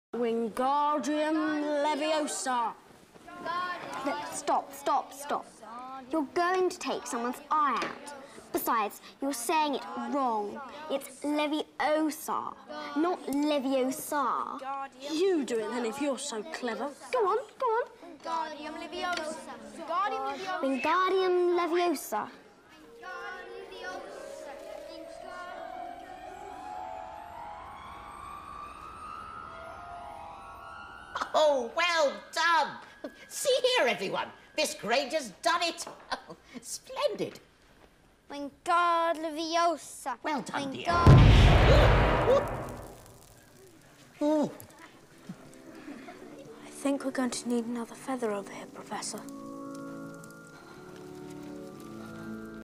Wingardium LeviOsa. Stop. You're going to take someone's eye out. Besides, you're saying it wrong. It's LeviOsa, not LeviOsa. You do it then if you're so clever. Go on. Wingardium LeviOsa. Wingardium LeviOsa. Oh, well done. See here, everyone. Miss Granger's done it. Splendid. Wingardium LeviOsa. Well done, dear. I think we're going to need another feather over here, Professor.